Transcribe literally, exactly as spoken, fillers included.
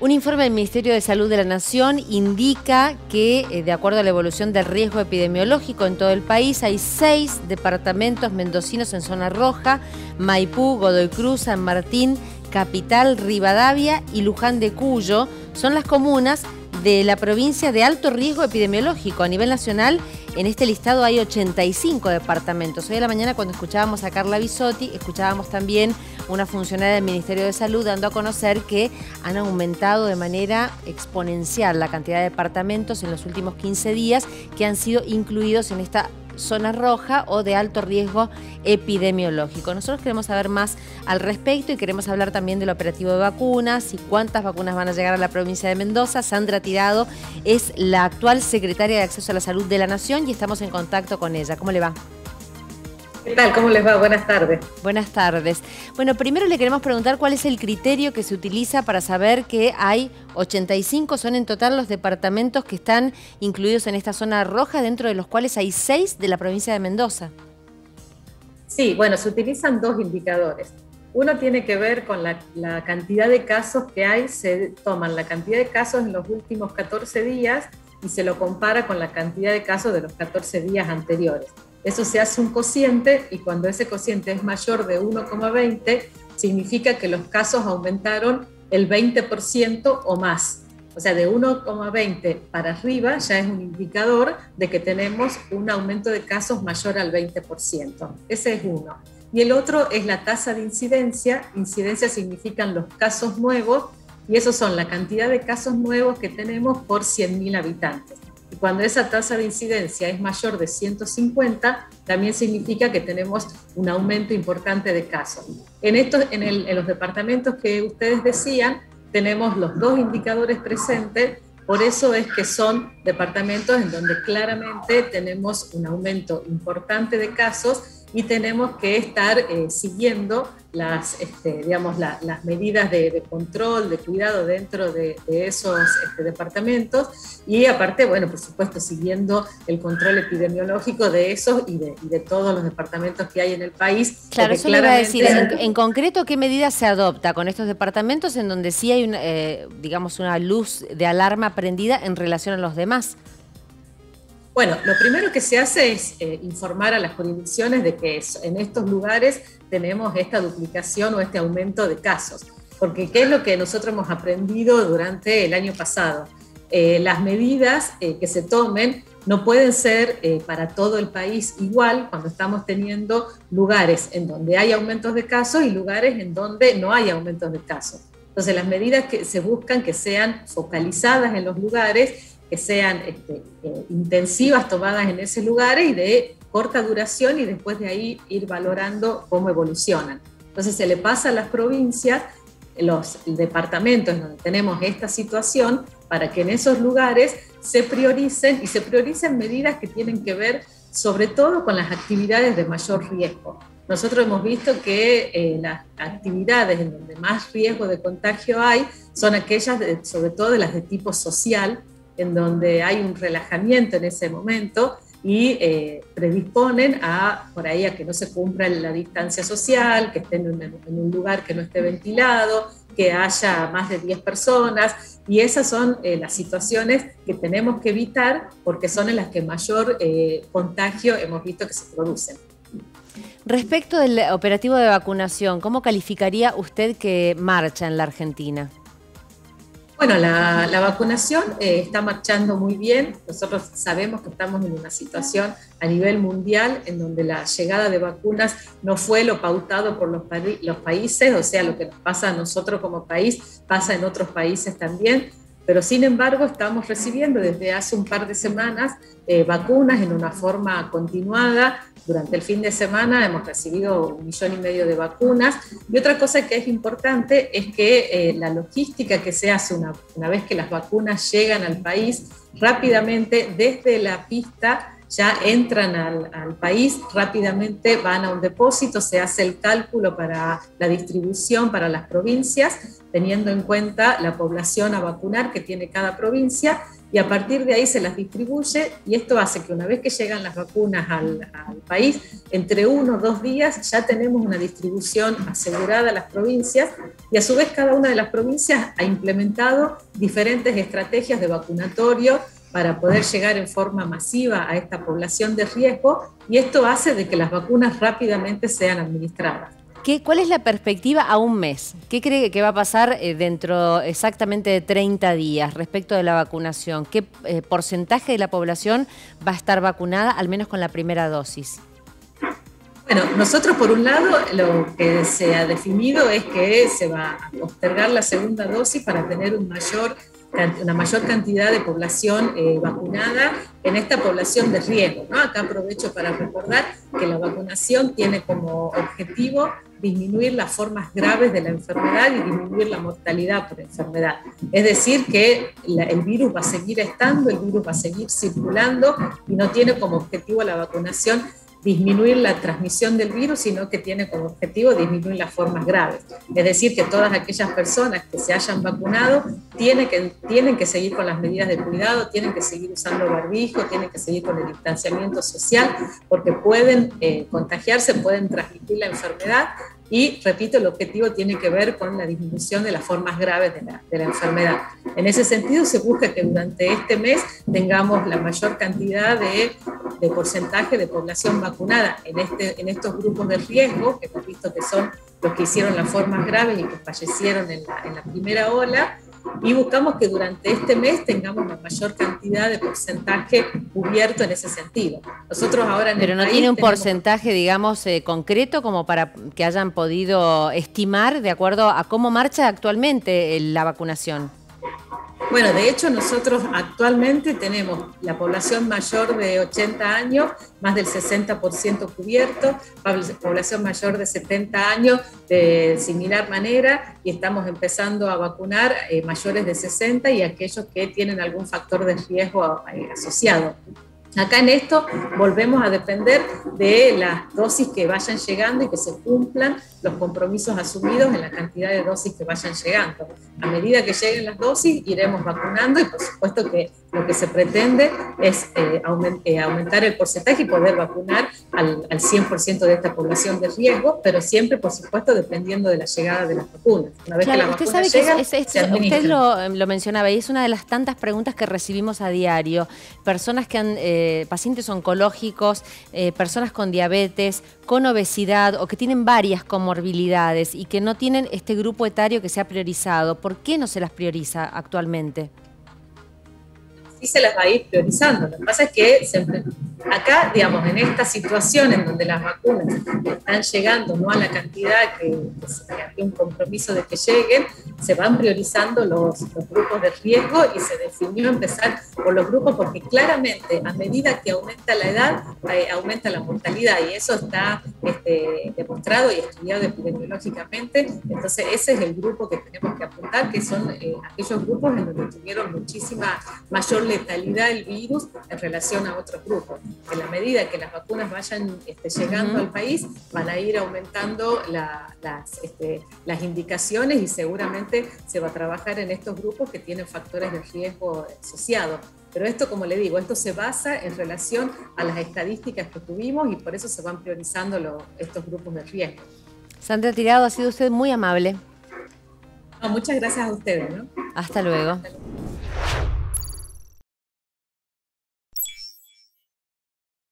Un informe del Ministerio de Salud de la Nación indica que, eh, de acuerdo a la evolución del riesgo epidemiológico en todo el país, hay seis departamentos mendocinos en zona roja: Maipú, Godoy Cruz, San Martín, Capital, Rivadavia y Luján de Cuyo. Son las comunas de la provincia de alto riesgo epidemiológico. A nivel nacional, en este listado hay ochenta y cinco departamentos. Hoy a la mañana, cuando escuchábamos a Carla Bisotti, escuchábamos también una funcionaria del Ministerio de Salud dando a conocer que han aumentado de manera exponencial la cantidad de departamentos en los últimos quince días que han sido incluidos en esta zona roja o de alto riesgo epidemiológico. Nosotros queremos saber más al respecto y queremos hablar también del operativo de vacunas y cuántas vacunas van a llegar a la provincia de Mendoza. Sandra Tirado es la actual secretaria de Acceso a la Salud de la Nación y estamos en contacto con ella. ¿Cómo le va? ¿Qué tal? ¿Cómo les va? Buenas tardes. Buenas tardes. Bueno, primero le queremos preguntar cuál es el criterio que se utiliza para saber que hay ochenta y cinco, son en total los departamentos que están incluidos en esta zona roja, dentro de los cuales hay seis de la provincia de Mendoza. Sí, bueno, se utilizan dos indicadores. Uno tiene que ver con la, la cantidad de casos que hay, se toman la cantidad de casos en los últimos catorce días y se lo compara con la cantidad de casos de los catorce días anteriores. Eso se hace un cociente y cuando ese cociente es mayor de uno coma veinte, significa que los casos aumentaron el veinte por ciento o más. O sea, de uno coma veinte para arriba ya es un indicador de que tenemos un aumento de casos mayor al veinte por ciento. Ese es uno. Y el otro es la tasa de incidencia. Incidencia significan los casos nuevos y esos son la cantidad de casos nuevos que tenemos por cien mil habitantes. Y cuando esa tasa de incidencia es mayor de ciento cincuenta, también significa que tenemos un aumento importante de casos. En, estos, en, el, en los departamentos que ustedes decían, tenemos los dos indicadores presentes, por eso es que son departamentos en donde claramente tenemos un aumento importante de casos y tenemos que estar eh, siguiendo las, este, digamos, la, las medidas de, de control, de cuidado dentro de, de esos este, departamentos y aparte, bueno, por supuesto, siguiendo el control epidemiológico de esos y de, y de todos los departamentos que hay en el país. Claro, eso le iba a decir, en, en concreto, ¿qué medidas se adopta con estos departamentos en donde sí hay, una, eh, digamos, una luz de alarma prendida en relación a los demás? Bueno, lo primero que se hace es eh, informar a las jurisdicciones de que en estos lugares tenemos esta duplicación o este aumento de casos. Porque ¿qué es lo que nosotros hemos aprendido durante el año pasado? Eh, las medidas eh, que se tomen no pueden ser eh, para todo el país igual cuando estamos teniendo lugares en donde hay aumentos de casos y lugares en donde no hay aumentos de casos. Entonces las medidas que se buscan que sean focalizadas en los lugares, que sean este, eh, intensivas tomadas en esos lugares y de corta duración y después de ahí ir valorando cómo evolucionan. Entonces se le pasa a las provincias, los departamentos donde tenemos esta situación, para que en esos lugares se prioricen y se prioricen medidas que tienen que ver sobre todo con las actividades de mayor riesgo. Nosotros hemos visto que eh, las actividades en donde más riesgo de contagio hay son aquellas, de, sobre todo de las de tipo social, en donde hay un relajamiento en ese momento y eh, predisponen a, por ahí, a que no se cumpla la distancia social, que estén en, en un lugar que no esté ventilado, que haya más de diez personas, y esas son eh, las situaciones que tenemos que evitar porque son en las que mayor eh, contagio hemos visto que se producen. Respecto del operativo de vacunación, ¿cómo calificaría usted que marcha en la Argentina? Bueno, la, la vacunación eh, está marchando muy bien. Nosotros sabemos que estamos en una situación a nivel mundial en donde la llegada de vacunas no fue lo pautado por los, pa los países, o sea, lo que nos pasa a nosotros como país pasa en otros países también, pero sin embargo estamos recibiendo desde hace un par de semanas eh, vacunas en una forma continuada. Durante el fin de semana hemos recibido un millón y medio de vacunas. Y otra cosa que es importante es que eh, la logística que se hace una, una vez que las vacunas llegan al país, rápidamente desde la pista ya entran al, al país, rápidamente van a un depósito, se hace el cálculo para la distribución para las provincias, teniendo en cuenta la población a vacunar que tiene cada provincia, y a partir de ahí se las distribuye, y esto hace que una vez que llegan las vacunas al, al país, entre uno o dos días ya tenemos una distribución asegurada a las provincias, y a su vez cada una de las provincias ha implementado diferentes estrategias de vacunatorio para poder llegar en forma masiva a esta población de riesgo, y esto hace de que las vacunas rápidamente sean administradas. ¿Qué, ¿Cuál es la perspectiva a un mes? ¿Qué cree que va a pasar eh, dentro exactamente de treinta días respecto de la vacunación? ¿Qué eh, porcentaje de la población va a estar vacunada, al menos con la primera dosis? Bueno, nosotros por un lado lo que se ha definido es que se va a postergar la segunda dosis para tener un mayor, una mayor cantidad de población eh, vacunada en esta población de riesgo, ¿no? Acá aprovecho para recordar que la vacunación tiene como objetivo disminuir las formas graves de la enfermedad y disminuir la mortalidad por enfermedad. Es decir, que la, el virus va a seguir estando, el virus va a seguir circulando, y no tiene como objetivo la vacunación disminuir la transmisión del virus, sino que tiene como objetivo disminuir las formas graves. Es decir, que todas aquellas personas que se hayan vacunado tienen que, tienen que seguir con las medidas de cuidado, tienen que seguir usando barbijo, tienen que seguir con el distanciamiento social, porque pueden eh, contagiarse, pueden transmitir la enfermedad. Y, repito, el objetivo tiene que ver con la disminución de las formas graves de la, de la enfermedad. En ese sentido, se busca que durante este mes tengamos la mayor cantidad de, de porcentaje de población vacunada en, este, en estos grupos de riesgo, que hemos visto que son los que hicieron las formas graves y que fallecieron en la, en la primera ola, y buscamos que durante este mes tengamos la mayor cantidad de porcentaje cubierto en ese sentido. Nosotros ahora en Pero no tiene un porcentaje, digamos, eh, concreto como para que hayan podido estimar de acuerdo a cómo marcha actualmente la vacunación. Bueno, de hecho nosotros actualmente tenemos la población mayor de ochenta años, más del sesenta por ciento cubierto, población mayor de setenta años de similar manera, y estamos empezando a vacunar eh, mayores de sesenta y aquellos que tienen algún factor de riesgo eh, asociado. Acá en esto volvemos a depender de las dosis que vayan llegando y que se cumplan los compromisos asumidos en la cantidad de dosis que vayan llegando. A medida que lleguen las dosis iremos vacunando, y por supuesto que lo que se pretende es eh, aument eh, aumentar el porcentaje y poder vacunar al, al cien por ciento de esta población de riesgo, pero siempre, por supuesto, dependiendo de la llegada de las vacunas. Una vez claro, que la usted vacuna sabe llega, que es, es, se es, administra. usted lo, lo mencionaba, y es una de las tantas preguntas que recibimos a diario. Personas que han, eh, pacientes oncológicos, eh, personas con diabetes, con obesidad o que tienen varias comorbilidades y que no tienen este grupo etario que se ha priorizado. ¿Por qué no se las prioriza actualmente? Sí se las va a ir priorizando. Lo que pasa es que siempre, acá, digamos, en esta situación en donde las vacunas están llegando no a la cantidad que, que se hay un compromiso de que lleguen, se van priorizando los, los grupos de riesgo, y se definió empezar por los grupos porque claramente a medida que aumenta la edad, eh, aumenta la mortalidad, y eso está este, demostrado y estudiado epidemiológicamente. Entonces ese es el grupo que tenemos que apuntar, que son eh, aquellos grupos en donde tuvieron muchísima mayor letalidad el virus en relación a otros grupos. En la medida que las vacunas vayan este, llegando uh-huh. al país, van a ir aumentando la, las, este, las indicaciones, y seguramente se va a trabajar en estos grupos que tienen factores de riesgo asociados. Pero esto, como le digo, esto se basa en relación a las estadísticas que tuvimos, y por eso se van priorizando los, estos grupos de riesgo. Sandra Tirado, ha sido usted muy amable. No, muchas gracias a ustedes, ¿no? Hasta luego. Hasta luego.